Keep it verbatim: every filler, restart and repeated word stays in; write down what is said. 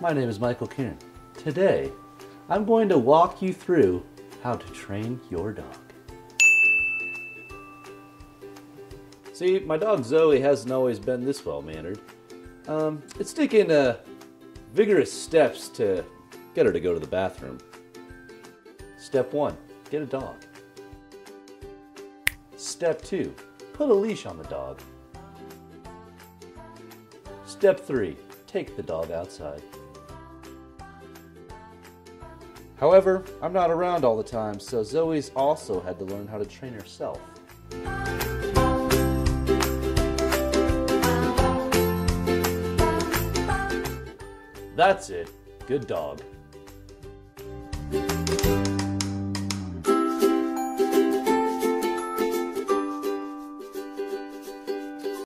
my name is Michael Kieran. Today, I'm going to walk you through how to train your dog. See, my dog Zoe hasn't always been this well-mannered. Um, it's taken uh, vigorous steps to get her to go to the bathroom. Step one, get a dog. Step two, put a leash on the dog. Step three, take the dog outside. However, I'm not around all the time, so Zoe's also had to learn how to train herself. That's it. Good dog.